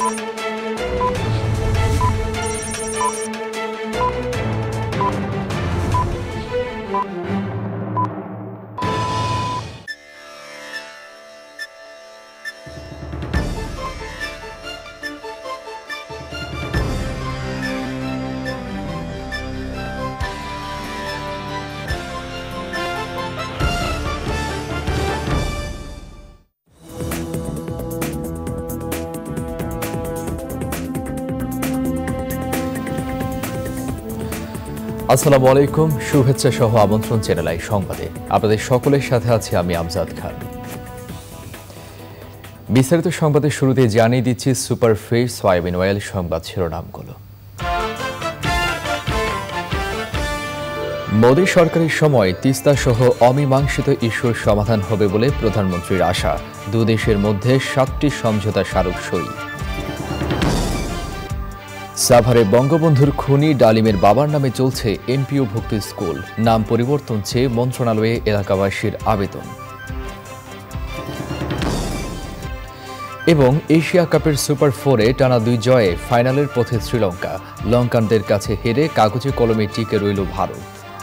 আসসালামু আলাইকুম, শুভেচ্ছা সহ আমন্ত্রণ চ্যানেল আই সংবাদে আপনাদের সকলের সাথে আছি আমি আমজাদ খান। বিস্তারিত সংবাদের শুরুতে জানিয়ে দিচ্ছি সুপার ফিড সয়াবিন অয়েল সংবাদ শিরোনামগুলো। মোদী সরকারের সময় তিস্তা সহ অমীমাংসিত ইস্যুর সমাধান হবে বলে প্রধানমন্ত্রীর আশা। দুই দেশের মধ্যে 7টি সমঝোতা স্মারক সই। সাভারে বঙ্গবন্ধুর খুনি ডালিমের বাবার নামে চলছে এমপিওভুক্ত স্কুল, নাম পরিবর্তন চেয়ে মন্ত্রণালয়ে এলাকাবাসীর আবেদন। এবং এশিয়া কাপের সুপার 4-এ টানা 2 জয়ে ফাইনালের পথে শ্রীলঙ্কা, লঙ্কানদের কাছে হেরে কাগজে কলমে টিকে রইল ভারত।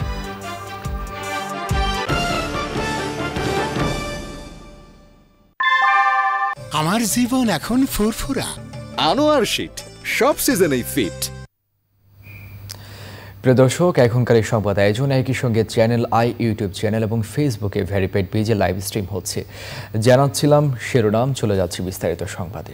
আমার জীবন এখন ফুরফুরা। আনোয়ার শীট সব সিজনেই ফিট। প্রিয় দর্শক, এখনকার এই সংবাদ আয়োজন একই সঙ্গে চ্যানেল আই ইউটিউব চ্যানেল এবং ফেসবুকে ভেরিফাইড পেজে লাইভ স্ট্রিম হচ্ছে। জানাচ্ছিলাম শিরোনাম, চলে যাচ্ছে বিস্তারিত সংবাদে।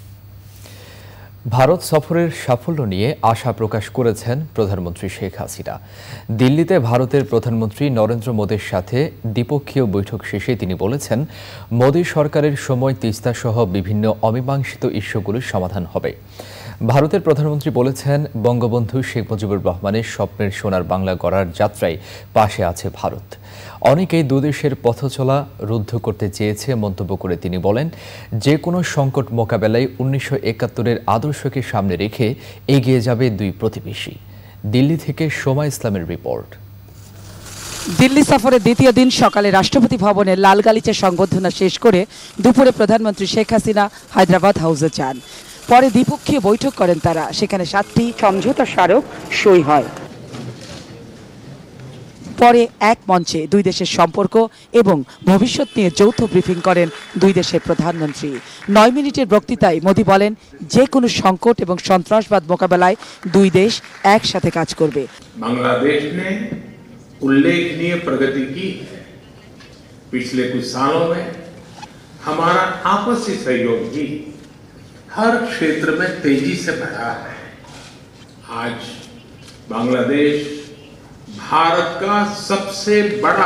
ভারত সফরের সাফল্য নিয়ে আশা প্রকাশ করেছেন প্রধানমন্ত্রী শেখ হাসিনা। দিল্লিতে ভারতের প্রধানমন্ত্রী নরেন্দ্র মোদীর সাথে দ্বিপক্ষীয় বৈঠক শেষে তিনি বলেছেন, মোদী সরকারের সময় তিস্তা সহ বিভিন্ন অমীমাংসিত ইস্যুগুলির সমাধান হবে। ভারতের প্রধানমন্ত্রী বলেছেন, বঙ্গবন্ধু শেখ মুজিবুর রহমানের স্বপ্নের সোনার বাংলা গড়ার যাত্রায় পাশে আছে ভারত। অনেকেই দুদেশের পথ চলা রুদ্ধ করতে চেয়েছে মন্তব্য করে তিনি বলেন, যে কোনো সংকট মোকাবেলায় 1971-এর আদর্শকে সামনে রেখে এগিয়ে যাবে দুই প্রতিবেশী। দিল্লি থেকে সোমা ইসলামের রিপোর্ট। দিল্লি সফরের দ্বিতীয় দিন সকালে রাষ্ট্রপতি ভবনে লাল গালিচা সংবর্ধনা শেষ করে দুপুরে প্রধানমন্ত্রী শেখ হাসিনা হায়দ্রাবাদ হাউসে যান। পরে দ্বিপক্ষীয় বৈঠক করেন তারা। সেখানে 7টি সমঝোতা স্মারক সই হয়। পরে এক মঞ্চে দুই দেশের সম্পর্ক এবং ভবিষ্যৎ নিয়ে যৌথ ব্রিফিং করেন দুই দেশের প্রধানমন্ত্রী। 9 মিনিটের বক্তৃতায় মোদী বলেন, যে কোনো সংকট এবং সন্ত্রাসবাদ মোকাবেলায় দুই দেশ একসাথে কাজ করবে। बांग्लादेश ने उल्लेखनीय प्रगति की। पिछले कुछ सालों में हमारा आपसी सहयोग भी हर क्षेत्र में तेजी से बढ़ा है। आज बांग्लादेश भारत का सबसे बड़ा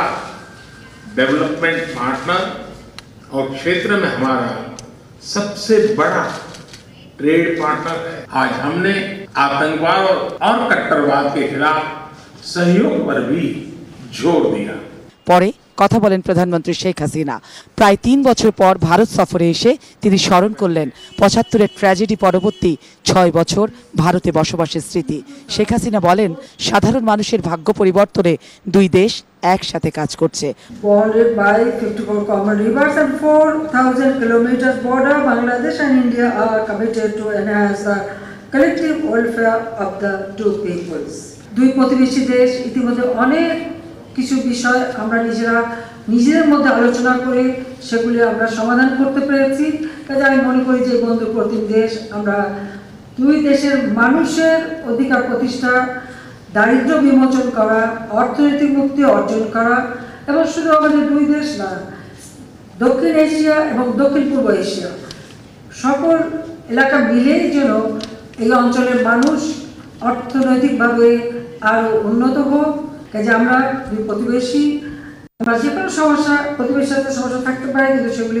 डेवलपमेंट पार्टनर और क्षेत्र में हमारा सबसे बड़ा ट्रेड पार्टनर है। आज हमने आतंकवाद और कट्टरवाद के खिलाफ सहयोग पर भी जोर दिया। পরে কথা বলেন প্রধানমন্ত্রী শেখ হাসিনা। প্রায় 3 বছর পর ভারত সফরে এসে তিনি স্মরণ করলেন 75-এর ট্র্যাজেডি পরবর্তী 6 বছর ভারতে বসবাসের স্মৃতি। শেখ হাসিনা বলেন, সাধারণ মানুষের ভাগ্য পরিবর্তনে দুই দেশ একসাথে কাজ করছে। Bonded by 54 common rivers and 4,000 kilometers border, Bangladesh and India are committed to enhance the collective welfare of the two peoples. দুই প্রতিবেশী দেশ ইতিমধ্যে অনেক কিছু বিষয় আমরা নিজেদের মধ্যে আলোচনা করে সেগুলি আমরা সমাধান করতে পেরেছি। কাজে আমি মনে করি যে বন্ধু প্রতিম দেশ, আমরা দুই দেশের মানুষের অধিকার প্রতিষ্ঠা, দারিদ্র্য বিমোচন করা, অর্থনৈতিক মুক্তি অর্জন করা এবং শুধু আমাদের দুই দেশ না, দক্ষিণ এশিয়া এবং দক্ষিণ পূর্ব এশিয়া সকল এলাকা মিলেই যেন এই অঞ্চলের মানুষ অর্থনৈতিকভাবে আরও উন্নত হোক। কাজে আমরা দুই প্রতিবেশী, আমরা যে কোনো সমস্যা প্রতিবেশীর সাথে সমস্যা থাকতে পারে, কিন্তু সেগুলি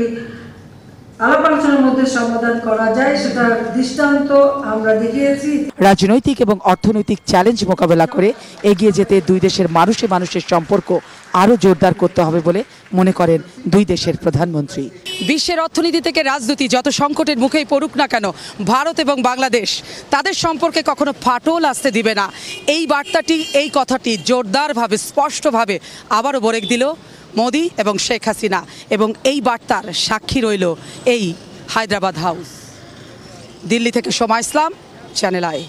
আলাপ আলোচনার মধ্যে সমাধান করা যায়, সেটা দৃষ্টান্ত আমরা দেখিয়েছি। রাজনৈতিক এবং অর্থনৈতিক চ্যালেঞ্জ মোকাবেলা করে এগিয়ে যেতে দুই দেশের মানুষের সম্পর্ক আরও জোরদার করতে হবে বলে মনে করেন দুই দেশের প্রধানমন্ত্রী। বিশ্বের অর্থনীতি থেকে রাজনীতি যত সংকটের মুখেই পড়ুক না কেন, ভারত এবং বাংলাদেশ তাদের সম্পর্কে কখনো ফাটল আসতে দিবে না। এই বার্তাটি, এই কথাটি জোরদারভাবে স্পষ্টভাবে আবারও বলে দিল মোদী এবং শেখ হাসিনা, এবং এই বার্তার সাক্ষী রইল এই হায়দ্রাবাদ হাউস। দিল্লি থেকে সোমা ইসলাম, চ্যানেল আই।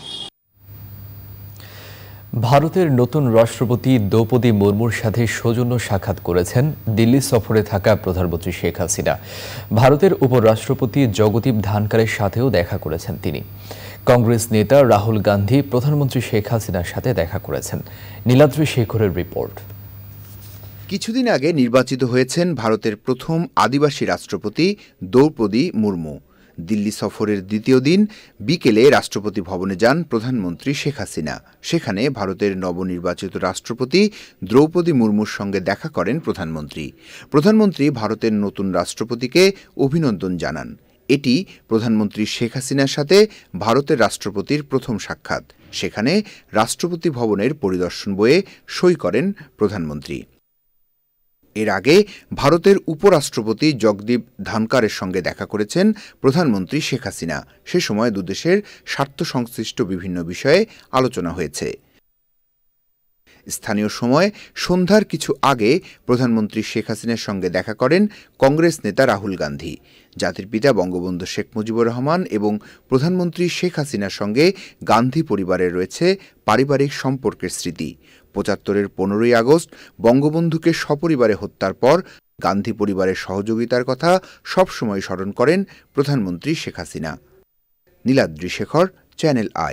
ভারতের নতুন রাষ্ট্রপতি দ্রৌপদী মুর্মুর সাথে সৌজন্য সাক্ষাৎ করেছেন দিল্লি সফরে থাকা প্রধানমন্ত্রী শেখ হাসিনা। ভারতের উপরাষ্ট্রপতি জগদীপ ধানকারের সাথেও দেখা করেছেন তিনি। কংগ্রেস নেতা রাহুল গান্ধী প্রধানমন্ত্রী শেখ হাসিনার সাথে দেখা করেছেন। নীলাদ্রি শেখরের রিপোর্ট। কিছুদিন আগে নির্বাচিত হয়েছেন ভারতের প্রথম আদিবাসী রাষ্ট্রপতি দ্রৌপদী মুর্মু। দিল্লি সফরের দ্বিতীয় দিন বিকেলে রাষ্ট্রপতি ভবনে যান প্রধানমন্ত্রী শেখ হাসিনা। সেখানে ভারতের নবনির্বাচিত রাষ্ট্রপতি দ্রৌপদী মুর্মুর সঙ্গে দেখা করেন প্রধানমন্ত্রী। প্রধানমন্ত্রী ভারতের নতুন রাষ্ট্রপতিকে অভিনন্দন জানান। এটি প্রধানমন্ত্রী শেখ হাসিনার সাথে ভারতের রাষ্ট্রপতির প্রথম সাক্ষাৎ। সেখানে রাষ্ট্রপতি ভবনের পরিদর্শন বইয়ে সই করেন প্রধানমন্ত্রী। এর আগে ভারতের উপরাষ্ট্রপতি জগদীপ ধানকারের সঙ্গে দেখা করেছেন প্রধানমন্ত্রী শেখ হাসিনা। সে সময় দুদেশের স্বার্থ সংশ্লিষ্ট বিভিন্ন বিষয়ে আলোচনা হয়েছে। স্থানীয় সময় সন্ধ্যার কিছু আগে প্রধানমন্ত্রী শেখ হাসিনার সঙ্গে দেখা করেন কংগ্রেস নেতা রাহুল গান্ধী। জাতির পিতা বঙ্গবন্ধু শেখ মুজিবুর রহমান এবং প্রধানমন্ত্রী শেখ হাসিনার সঙ্গে গান্ধী পরিবারের রয়েছে পারিবারিক সম্পর্কের স্মৃতি। ৭৫-এর ১৫ই আগস্ট বঙ্গবন্ধুকে সপরিবারে হত্যার পর গান্ধী পরিবারের সহযোগিতার কথা সবসময় স্মরণ করেন প্রধানমন্ত্রী শেখ হাসিনা। Niladri Shekhar, channel I.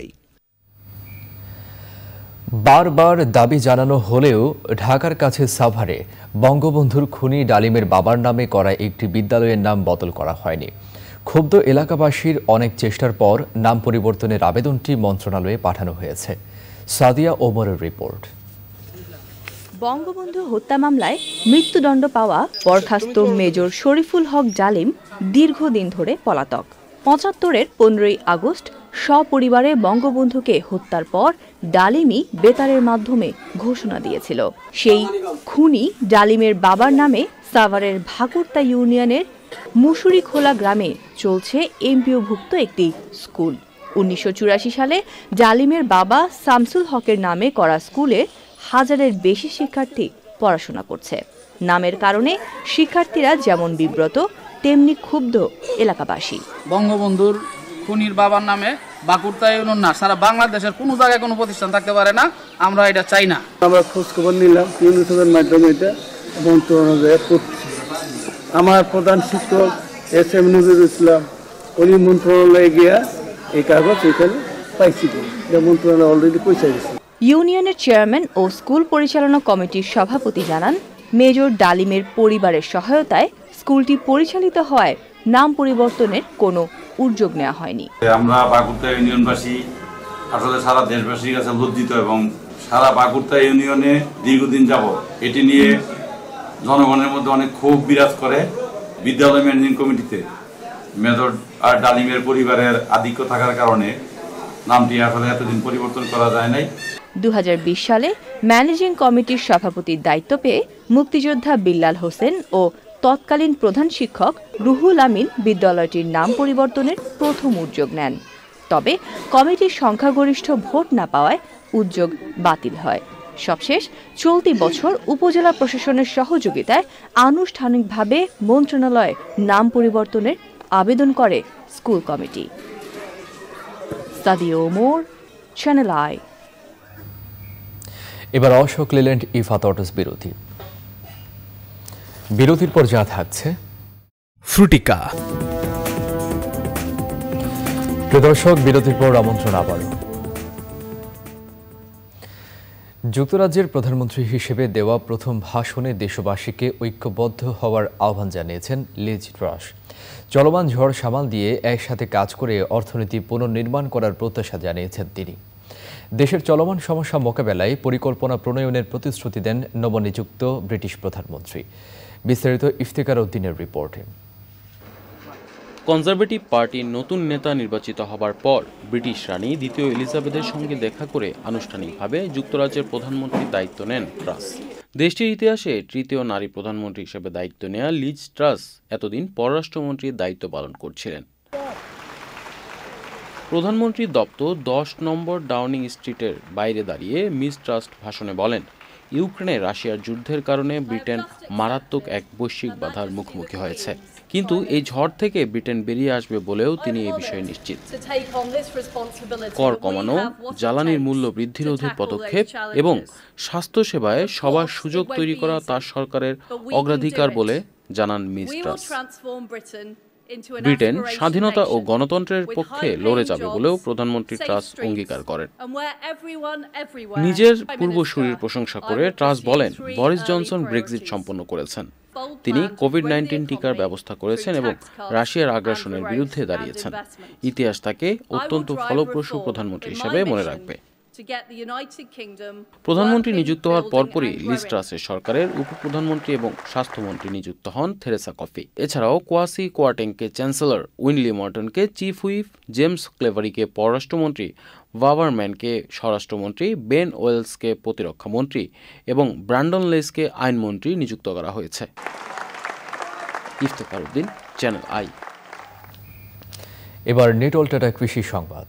বারবার দাবি জানানো হলেও ঢাকার কাছে সাভারে বঙ্গবন্ধুর খুনি ডালিমের বাবার নামে করা একটি বিদ্যালয়ের নাম বদল করা হয়নি। ক্ষুব্ধ এলাকাবাসীর অনেক চেষ্টার পর নাম পরিবর্তনের আবেদনটি মন্ত্রণালয়ে পাঠানো হয়েছে। সাদিয়া ওমরের রিপোর্ট। বঙ্গবন্ধু হত্যা মামলায় মৃত্যুদণ্ড পাওয়া বরখাস্ত মেজর শরীফুল হক ডালিম দীর্ঘদিন ধরে পলাতক। ৭৫-এর ১৫ই আগস্ট সপরিবারে বঙ্গবন্ধুকে হত্যার পর ডালিমই বেতারের মাধ্যমে ঘোষণা দিয়েছিল। সেই খুনি ডালিমের বাবার নামে সাভারের ভাকুরতা ইউনিয়নের মুসুরিখোলা গ্রামে চলছে এমপিওভুক্ত একটি স্কুল। ১৯৮৪ সালে ডালিমের বাবা শামসুল হকের নামে করা স্কুলে হাজারের বেশি শিক্ষার্থী পড়াশোনা করছে। নামের কারণে শিক্ষার্থীরা যেমন বিব্রত তেমনি ক্ষুব্ধ এলাকাবাসী। বঙ্গবন্ধুর খুনির বাবার নামে বাকুরতা ইউনিয়ন না, সারা বাংলাদেশের কোনো জায়গায় কোনো প্রতিষ্ঠান থাকতে পারে না। আমরা এটা চাই না। আমরা খোঁজখবর নিলাম ইউনিসেফের মাধ্যমে, এটা মন্ত্রণালয়ে করছি। আমার প্রধান শিক্ষক SM নজরুল ইসলাম, উনি মন্ত্রণালয়ে গিয়া এই কাগজ এখানে পাইছি, যে মন্ত্রণালয় অলরেডি পৌঁছে গেছে। ইউনিয়নের চেয়ারম্যান ও স্কুল পরিচালনা কমিটির সভাপতি জানান, মেজর ডালিমের পরিবারের সহায়তায় স্কুলটি পরিচালিত হয়, নাম পরিবর্তনের কোনো উদ্যোগ নেওয়া হয়নি। আমরা বাকুরতা ইউনিয়নবাসী আসলে সারা দেশবাসীর কাছে লজ্জিত এবং সারা বাকুরতা ইউনিয়নে দীর্ঘদিন যাবত এটি নিয়ে জনগণের মধ্যে অনেক ক্ষোভ বিরাজ করে। বিদ্যালয় ম্যানেজিং কমিটিতে মেজর ডালিমের পরিবারের আধিক্য থাকার কারণে নামটি আসলে এতদিন পরিবর্তন করা যায় নাই। ২০২০ সালে ম্যানেজিং কমিটির সভাপতির দায়িত্ব পেয়ে মুক্তিযোদ্ধা বিল্লাল হোসেন ও তৎকালীন প্রধান শিক্ষক রুহুল আমিন বিদ্যালয়টির নাম পরিবর্তনের প্রথম উদ্যোগ নেন। তবে কমিটির সংখ্যাগরিষ্ঠ ভোট না পাওয়ায় উদ্যোগ বাতিল হয়। সবশেষ চলতি বছর উপজেলা প্রশাসনের সহযোগিতায় আনুষ্ঠানিকভাবে মন্ত্রণালয়ে নাম পরিবর্তনের আবেদন করে school committee. Sadia Omar, channel I. এবার অশোক লেল্যান্ড ইফাত অটোস বিরতির পর যা থাকছে। ফ্রুটিকা। প্রিয় দর্শক, বিরতির পর আমন্ত্রণ আবারও। যুক্তরাজ্যের প্রধানমন্ত্রী হিসেবে দেওয়া প্রথম ভাষণে দেশবাসীকে ঐক্যবদ্ধ হওয়ার আহ্বান জানিয়েছেন লিজ ট্রাস। চলমান ঝড় সামাল দিয়ে একসাথে কাজ করে অর্থনীতি পুনর্নির্মাণ করার প্রত্যাশা জানিয়েছেন তিনি। দেশের চলমান সমস্যা মোকাবেলায় পরিকল্পনা প্রণয়নের প্রতিশ্রুতি দেন নবনিযুক্ত ব্রিটিশ প্রধানমন্ত্রী। বিস্তারিত ইফতেখার উদ্দিনের রিপোর্টে। কনজারভেটিভ পার্টির নতুন নেতা নির্বাচিত হবার পর ব্রিটিশ রানী দ্বিতীয় এলিজাবেথের সঙ্গে দেখা করে আনুষ্ঠানিকভাবে যুক্তরাজ্যের প্রধানমন্ত্রীর দায়িত্ব নেন ট্রাস। দেশটির ইতিহাসে তৃতীয় নারী প্রধানমন্ত্রী হিসেবে দায়িত্ব নেওয়া লিজ ট্রাস এতদিন পররাষ্ট্রমন্ত্রীর দায়িত্ব পালন করছিলেন। প্রধানমন্ত্রীর দপ্তর 10 নম্বর ডাউনিং স্ট্রিটের বাইরে দাঁড়িয়ে মিস ট্রাস ভাষণে বলেন, ইউক্রেনে রাশিয়ার যুদ্ধের কারণে ব্রিটেন মারাত্মক এক বৈশ্বিক বাধার মুখোমুখি হয়েছে, কিন্তু এই ঝড় থেকে ব্রিটেন বেরিয়ে আসবে বলেও তিনি এই বিষয়ে নিশ্চিত। কর কমানো, জ্বালানির মূল্য বৃদ্ধি রোধের পদক্ষেপ এবং স্বাস্থ্যসেবায় সবার সুযোগ তৈরি করা তার সরকারের অগ্রাধিকার বলে জানান মিস ট্রাস। ব্রিটেন স্বাধীনতা ও গণতন্ত্রের পক্ষে লড়ে যাবে বলেও প্রধানমন্ত্রী ট্রাস অঙ্গীকার করেন। নিজের পূর্বসূরির প্রশংসা করে ট্রাস বলেন, বরিস জনসন ব্রেক্সিট সম্পন্ন করেছেন। তিনি কোভিড-19 টিকার ব্যবস্থা করেছেন এবং রাশিয়ার আগ্রাসনের বিরুদ্ধে দাঁড়িয়েছেন। ইতিহাস তাকে অত্যন্ত ফলপ্রসূ প্রধানমন্ত্রী হিসেবে মনে রাখবে। প্রধানমন্ত্রী নিযুক্ত হওয়ার পরপরই লিজ ট্রাসের সরকারের উপপ্রধানমন্ত্রী এবং স্বাস্থ্যমন্ত্রী নিযুক্ত হন থেরেসা কফি। এছাড়াও কোয়াসি কোয়াটেংকে চ্যান্সেলর, উইনলি মর্টনকে চিফ হুইপ, জেমস ক্লেভারিকে পররাষ্ট্রমন্ত্রী, ওয়াভারম্যানকে স্বরাষ্ট্রমন্ত্রী, বেন ওয়েলসকে প্রতিরক্ষা মন্ত্রী এবং ব্র্যান্ডন লেসকে আইনমন্ত্রী নিযুক্ত করা হয়েছে। Iftekhar Uddin, channel I. এবার নেট উল্টাটা কৃষি সংবাদ।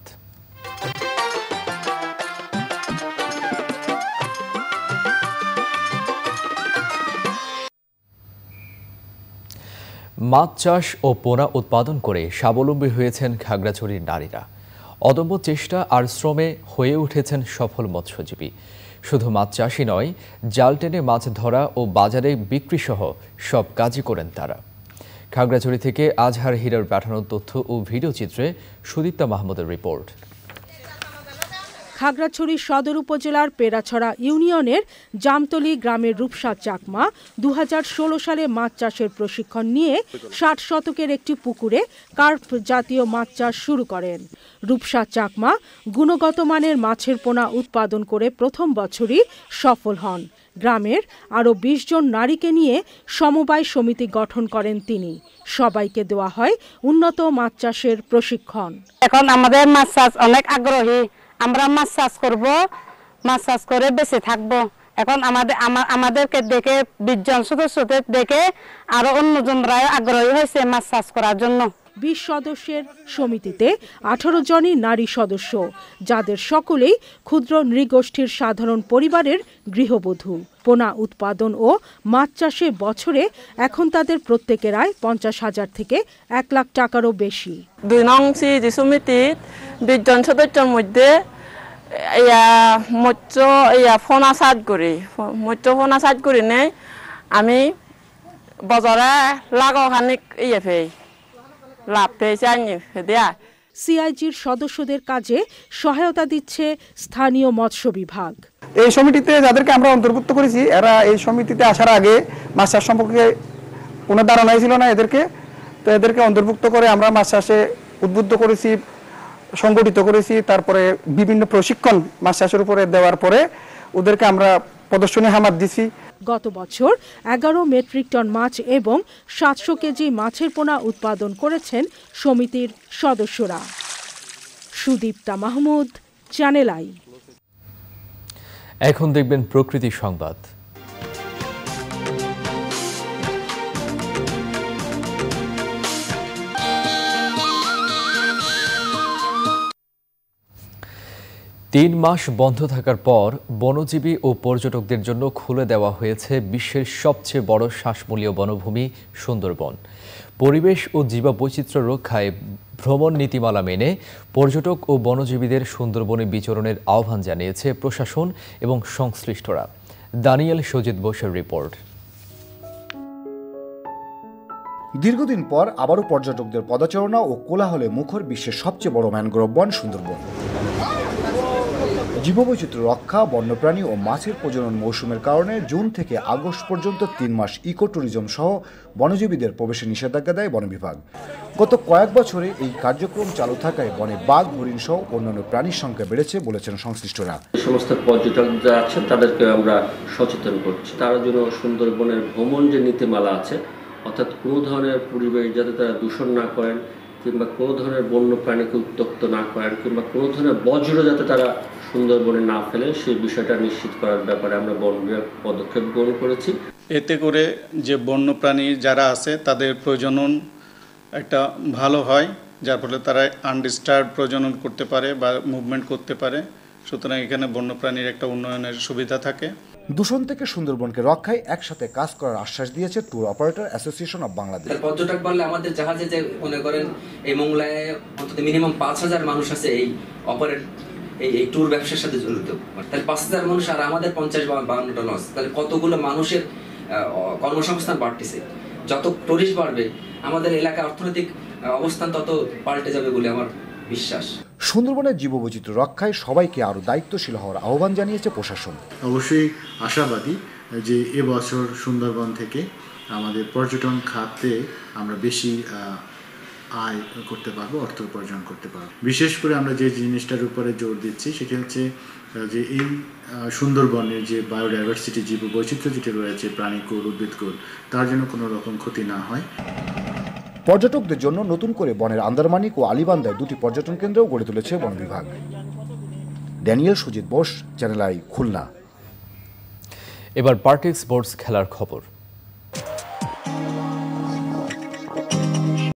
মাছ চাষ ও পোনা উৎপাদন করে স্বাবলম্বী হয়েছেন খাগড়াছড়ির নারীরা। অদম্য চেষ্টা আর শ্রমে হয়ে উঠেছেন সফল মৎস্যজীবী। শুধু মাছ চাষই নয়, জাল টেনে মাছ ধরা ও বাজারে বিক্রি সহ সব কাজই করেন তারা। খাগড়াছড়ি থেকে আজহার হীরার পাঠানো তথ্য ও ভিডিও চিত্রে সুদীপ্তা মাহমুদের রিপোর্ট। খাগড়াছড়ি সদর উপজেলার পেড়াছড়া ইউনিয়নের জামতলী গ্রামের রূপসা চাকমা 2016 সালে মাছ চাষের প্রশিক্ষণ নিয়ে 60 শতকের একটি পুকুরে কার্প জাতীয় মাছ চাষ শুরু করেন। রূপসা চাকমা গুণগত মানের মাছের পোনা উৎপাদন করে প্রথম বছরই সফল হন। গ্রামের আরও 20 জন নারীকে নিয়ে সমবায় সমিতি গঠন করেন তিনি। সবাইকে দেওয়া হয় উন্নত মাছ চাষের প্রশিক্ষণ। এখন আমাদের মাছ চাষ অনেক আগ্রহী, আমরা মাছ চাষ করব, মাছ চাষ করে বেঁচে থাকবো। এখন আমাদেরকে দেখে 20 জন সদস্যদের দেখে আরো অন্যজনরা আগ্রহী হয়েছে মাছ চাষ করার জন্য। 20 সদস্যের সমিতিতে 18 জনই নারী সদস্য, যাদের সকলেই ক্ষুদ্র নৃগোষ্ঠীর সাধারণ পরিবারের গৃহবধূ। পোনা উৎপাদন ও মাছ চাষে বছরে এখন তাদের প্রত্যেকের আয় 50,000 থেকে 1 লাখ টাকারও বেশি। 2 নং সিজি সমিতির 20 জন সদস্যের মধ্যে ফোনা সাজ করি নেই আমি বাজারে লাগাও খানিক লাভ পেয়েছে দেয়া। সিআইজির সদস্যদের কাজে সহায়তা দিচ্ছে স্থানীয় মৎস্য বিভাগ। এই সমিতিতে যাদেরকে আমরা অন্তর্ভুক্ত করেছি, এরা এই সমিতিতে আসার আগে মাছ চাষ সম্পর্কে কোনো ধারণাই ছিল না এদেরকে। তো এদেরকে অন্তর্ভুক্ত করে আমরা মাছ চাষে উদ্বুদ্ধ করেছি, সংগঠিত করেছি। তারপরে বিভিন্ন প্রশিক্ষণ মাছ চাষের উপরে দেওয়ার পরে ওদেরকে আমরা প্রদর্শনী হামাত দিছি। গত বছর 11 মেট্রিক টন মাছ এবং 700 কেজি মাছের পোনা উৎপাদন করেছেন সমিতির সদস্যরা। Sudipta Mahmud, channel I. এখন দেখবেন প্রকৃতি সংবাদ। তিন মাস বন্ধ থাকার পর বনজীবী ও পর্যটকদের জন্য খুলে দেওয়া হয়েছে বিশ্বের সবচেয়ে বড় শ্বাসমূলীয় বনভূমি সুন্দরবন। পরিবেশ ও জীববৈচিত্র্য রক্ষায় ভ্রমণ নীতিমালা মেনে পর্যটক ও বনজীবীদের সুন্দরবনে বিচরণের আহ্বান জানিয়েছে প্রশাসন এবং সংশ্লিষ্টরা। দানিয়েল সজিদ বোসের রিপোর্ট। দীর্ঘদিন পর আবারও পর্যটকদের পদচারণা ও কোলাহলে মুখর বিশ্বের সবচেয়ে বড় ম্যানগ্রোভ বন সুন্দরবন। জীববৈচিত্র্য রক্ষা, বন্যপ্রাণী ও মাছের প্রজনন মৌসুমের কারণে জুন থেকে আগস্ট পর্যন্ত 3 মাস ইকো ট্যুরিজম সহ বনজীবীদের প্রবেশে নিষেধাজ্ঞা দেয় বন বিভাগ। গত কয়েক বছরে এই কার্যক্রম চালু থাকায় বনে বাঘ, হরিণ সহ অন্যান্য প্রাণীর সংখ্যা বেড়েছে বলেছেন সংশ্লিষ্টরা। সমস্ত পর্যটক যারা আছেন তাদেরকে আমরা সচেতন করছি, তারা যেন সুন্দরবনের ভ্রমণ যে নীতিমালা আছে, অর্থাৎ কোনো ধরনের পরিবেশ যাতে তারা দূষণ না করেন, কিংবা কোনো ধরনের বন্য প্রাণীকে উত্ত্যক্ত না করেন, কিংবা কোনো ধরনের বজ্র যাতে তারা সুন্দরবনে না ফেলে, সেই বিষয়টা নিশ্চিত করার ব্যাপারে আমরা বন বিভাগ পদক্ষেপ গ্রহণ করেছি। এতে করে যে বন্যপ্রাণী যারা আছে তাদের প্রজনন একটা ভালো হয়, যার ফলে তারা আনডিস্টার্ব প্রজনন করতে পারে বা মুভমেন্ট করতে পারে। সুতরাং এখানে বন্যপ্রাণীর একটা উন্নয়নের সুবিধা থাকে। দূষণ থেকে সুন্দরবনকে রক্ষায় একসাথে কাজ করার আশ্বাস দিয়েছে tour operator association of Bangladesh. পর্যটক বললে আমাদের জাহাজে যে মনে করেন এই মোংলায় অন্তত মিনিমাম 5,000 মানুষ আছে এই এই ট্যুর ব্যবসার সাথে জড়িত। তাহলে 5,000 মানুষ আর আমাদের 50-52টা লঞ্চ, তাহলে কতগুলো মানুষের কর্মসংস্থান বাড়তেছে। যত টুরিস্ট বাড়বে আমাদের এলাকার অর্থনৈতিক অবস্থান তত পাল্টে যাবে বলে আমার বিশ্বাস। সুন্দরবনের জীববৈচিত্র্য রক্ষায় সবাইকে আরও দায়িত্বশীল হওয়ার আহ্বান জানিয়েছে প্রশাসন। অবশ্যই আশাবাদী যে এবছর সুন্দরবন থেকে আমাদের পর্যটন খাতে আমরা বেশি আয় করতে পারবো, অর্থ উপার্জন করতে পারবো। বিশেষ করে আমরা যে জিনিসটার উপরে জোর দিচ্ছি সেটি হচ্ছে যে এই সুন্দরবনের যে বায়োডাইভার্সিটি জীববৈচিত্র্য যেটি রয়েছে, প্রাণীকুল, উদ্ভিদকুল, তার জন্য কোনো রকম ক্ষতি না হয়। পর্যটকদের জন্য নতুন করে বনের আন্দারমানিক ও আলিবান্দায় 2টি পর্যটন কেন্দ্রও গড়ে তুলেছে বন বিভাগ। Daniel Sujit Bose, channel I, Khulna. এবার পার্টি স্পোর্টস খেলার খবর।